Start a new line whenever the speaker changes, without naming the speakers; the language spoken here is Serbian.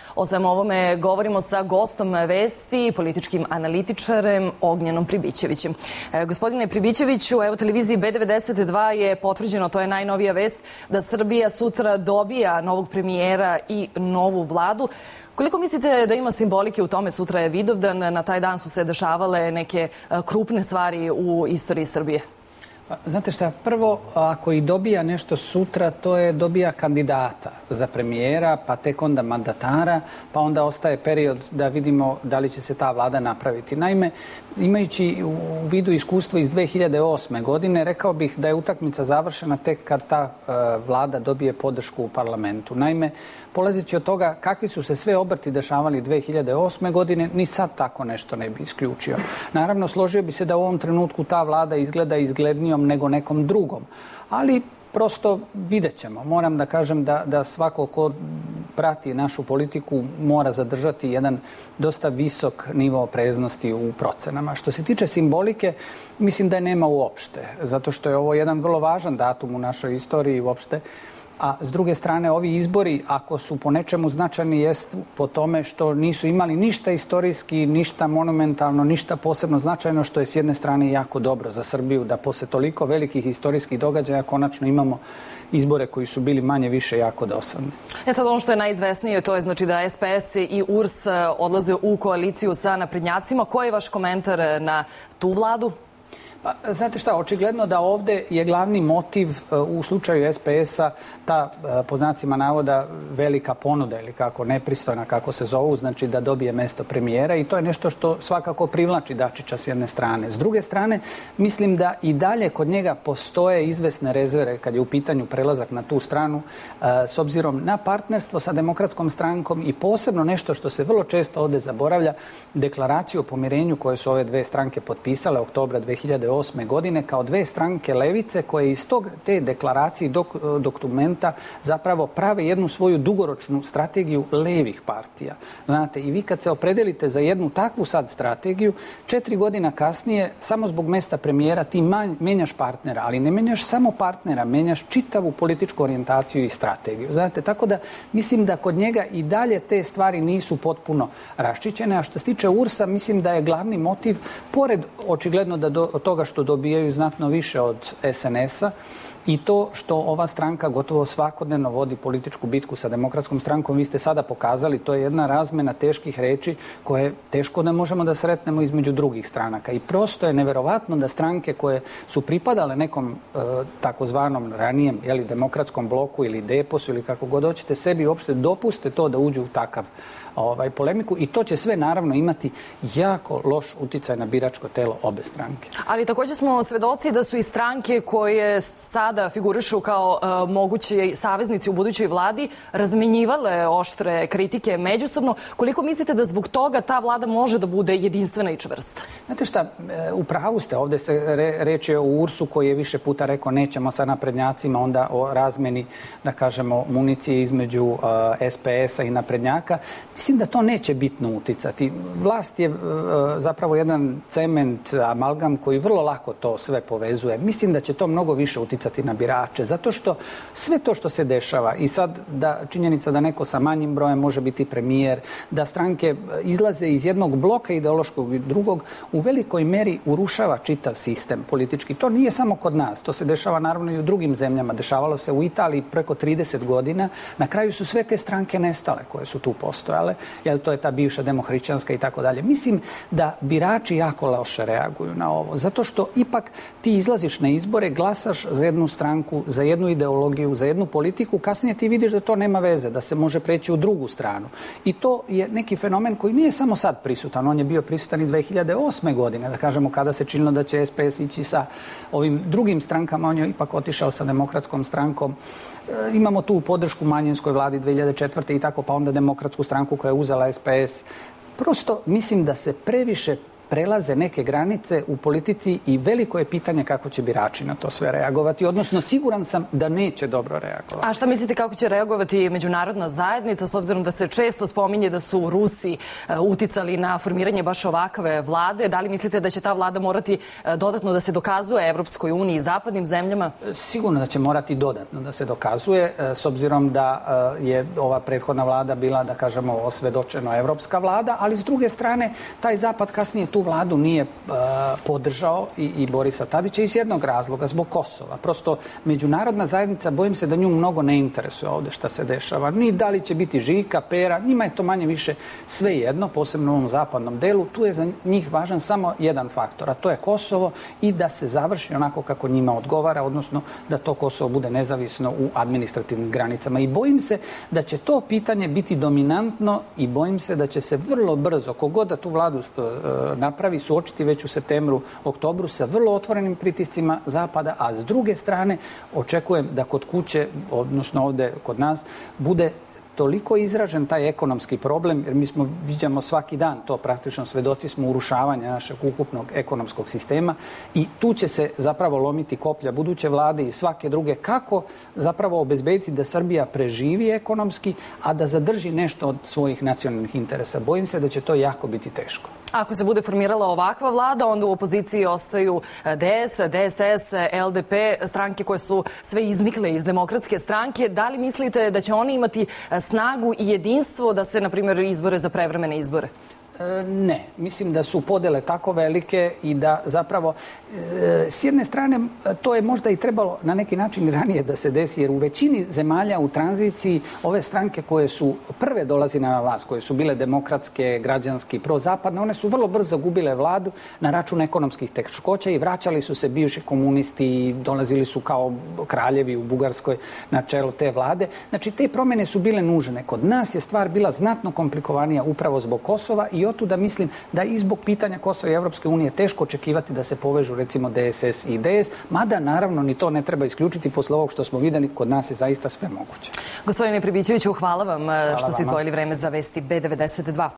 O svemu ovome govorimo sa gostom Vesti, političkim analitičarem Ognjenom Pribićevićem. Gospodine Pribićeviću, evo televiziji B92 je potvrđeno, to je najnovija vest, da Srbija sutra dobija novog premijera i novu vladu. Koliko mislite da ima simbolike u tome? Sutra je Vidovdan, na taj dan su se dešavale neke krupne stvari u istoriji Srbije.
Znate šta, prvo, ako i dobija nešto sutra, to je dobija kandidata za premijera, pa tek onda mandatara, pa onda ostaje period da vidimo da li će se ta vlada napraviti. Naime, imajući u vidu iskustvo iz 2008. godine, rekao bih da je utakmica završena tek kad ta vlada dobije podršku u parlamentu. Naime, polazeći od toga kakvi su se sve obrti dešavali 2008. godine, ni sad tako nešto ne bi isključio. Naravno, složio bi se da u ovom trenutku ta vlada izgleda izglednijom nego nekom drugom. Ali prosto vidjet ćemo. Moram da kažem da svako ko prati našu politiku mora zadržati jedan dosta visok nivo opreznosti u procenama. Što se tiče simbolike, mislim da je nema uopšte. Zato što je ovo jedan vrlo važan datum u našoj istoriji uopšte. A s druge strane, ovi izbori, ako su po nečemu značajni, jest po tome što nisu imali ništa istorijski, ništa monumentalno, ništa posebno značajno, što je s jedne strane jako dobro za Srbiju, da posle toliko velikih istorijskih događaja konačno imamo izbore koji su bili manje više jako dosadni.
Sad ono što je najizvesnije, to je znači da SPS i URS odlaze u koaliciju sa naprednjacima. Koji je vaš komentar na tu vladu?
Pa, znate šta, očigledno da ovde je glavni motiv u slučaju SPS-a ta, po znacima navoda, velika ponuda ili kako nepristojna, kako se zovu, znači da dobije mesto premijera i to je nešto što svakako privlači Dačića s jedne strane. S druge strane, mislim da i dalje kod njega postoje izvesne rezerve kad je u pitanju prelazak na tu stranu s obzirom na partnerstvo sa Demokratskom strankom i posebno nešto što se vrlo često ovde zaboravlja, deklaraciju o pomirenju koje su ove dve stranke potpisale oktobra 2008. godine kao dve stranke levice koje iz te deklaracije dokumenta zapravo prave jednu svoju dugoročnu strategiju levih partija. Znate, i vi kad se opredelite za jednu takvu sad strategiju, 4 godina kasnije, samo zbog mesta premijera, ti menjaš partnera, ali ne menjaš samo partnera, menjaš čitavu političku orijentaciju i strategiju. Znate, tako da mislim da kod njega i dalje te stvari nisu potpuno raščićene, a što se tiče URS-a, mislim da je glavni motiv, pored očigledno da od toga što dobijaju znatno više od SNS-a i to što ova stranka gotovo svakodnevno vodi političku bitku sa Demokratskom strankom. Vi ste sada pokazali, to je jedna razmena teških reči koje teško da možemo da sretnemo između drugih stranaka. I prosto je neverovatno da stranke koje su pripadale nekom takozvanom ranijem demokratskom bloku ili deposu ili kako god hoćete sebi uopšte dopuste to da uđu u takav polemiku i to će sve naravno imati jako loš uticaj na biračko telo obe stranke.
Ali također smo svedoci da su i stranke koje sada figurišu kao mogući saveznici u budućoj vladi razmenjivale oštre kritike međusobno. Koliko mislite da zbog toga ta vlada može da bude jedinstvena i čvrsta?
Znate šta, u pravu ste, ovde se reč je o URS-u koji je više puta rekao nećemo sa naprednjacima, onda o razmeni, da kažemo, municije između SPS-a i naprednjaka. Mislim da to neće bitno uticati. Vlast je zapravo jedan cement, amalgam koji vrlo lako to sve povezuje. Mislim da će to mnogo više uticati na birače, zato što sve to što se dešava i sad činjenica da neko sa manjim brojem može biti premijer, da stranke izlaze iz jednog bloka ideološkog i drugog, u velikoj meri urušava čitav sistem politički. To nije samo kod nas, to se dešava naravno i u drugim zemljama. Dešavalo se u Italiji preko 30 godina. Na kraju su sve te stranke nestale koje su tu postojale, jer to je ta bivša demohrišćanska i tako dalje. Mislim da birači jako loše reaguju na ovo, zato što ipak ti izlaziš na izbore, glasaš za jednu stranku, za jednu ideologiju, za jednu politiku, kasnije ti vidiš da to nema veze, da se može preći u drugu stranu. I to je neki fenomen koji nije samo sad prisutan, on je bio prisutan i 2008. godine, da kažemo kada se činilo da će SPS ići sa ovim drugim strankama, on je ipak otišao sa Demokratskom strankom. Imamo tu podršku manjinskoj vladi 2004. i tako, pa onda Demokratsku stranku koja je uzela SPS. Prosto mislim da se previše prelaze neke granice u politici i veliko je pitanje kako će birači na to sve reagovati, odnosno siguran sam da neće dobro reagovati.
A šta mislite kako će reagovati međunarodna zajednica, s obzirom da se često spominje da su Rusi uticali na formiranje baš ovakve vlade? Da li mislite da će ta vlada morati dodatno da se dokazuje Evropskoj uniji i zapadnim zemljama?
Sigurno da će morati dodatno da se dokazuje, s obzirom da je ova prethodna vlada bila, da kažemo, osvedočeno evropska vlada, ali s druge strane taj zapad kasnije tu vladu nije podržao i Borisa Tadića iz jednog razloga, zbog Kosova. Prosto međunarodna zajednica, bojim se da nju mnogo ne interesuje ovde šta se dešava. Ni da li će biti Žika, Pera, njima je to manje više sve jedno, posebno u ovom zapadnom delu. Tu je za njih važan samo jedan faktor, a to je Kosovo i da se završi onako kako njima odgovara, odnosno da to Kosovo bude nezavisno u administrativnim granicama. I bojim se da će to pitanje biti dominantno i bojim se da će se vrlo brzo, kogod da tu vladu napravi, suočiti već u septembru, oktobru sa vrlo otvorenim pritiscima Zapada, a s druge strane očekujem da kod kuće, odnosno ovde kod nas, bude toliko izražen taj ekonomski problem, jer mi viđamo svaki dan to, praktično svedoci smo urušavanja našeg ukupnog ekonomskog sistema i tu će se zapravo lomiti koplja buduće vlade i svake druge kako zapravo obezbediti da Srbija preživi ekonomski, a da zadrži nešto od svojih nacionalnih interesa. Bojim se da će to jako biti teško.
Ako se bude formirala ovakva vlada, onda u opoziciji ostaju DS, DSS, LDP, stranke koje su sve iznikle iz Demokratske stranke. Da li mislite da će oni imati snagu i jedinstvo da se, na primjer, izbore za prevremene izbore?
Ne, mislim da su podele tako velike i da zapravo s jedne strane to je možda i trebalo na neki način ranije da se desi, jer u većini zemalja u tranziciji ove stranke koje su prve dolazile na vlast, koje su bile demokratske, građanski, prozapadne, one su vrlo brzo gubile vladu na račun ekonomskih teškoća i vraćali su se bivši komunisti, dolazili su kao kraljevi u Bugarskoj na čelo te vlade. Znači, te promjene su bile nužne. Kod nas je stvar bila znatno komplikovanija upravo zbog Kosova i otuda mislim da i zbog pitanja Kosova i Evropske unije teško očekivati da se povežu recimo DSS i DS, mada naravno ni to ne treba isključiti posle ovog što smo videli, kod nas je zaista sve moguće.
Gospodine Pribićeviću, hvala vam što ste izdvojili vreme za Vesti B92.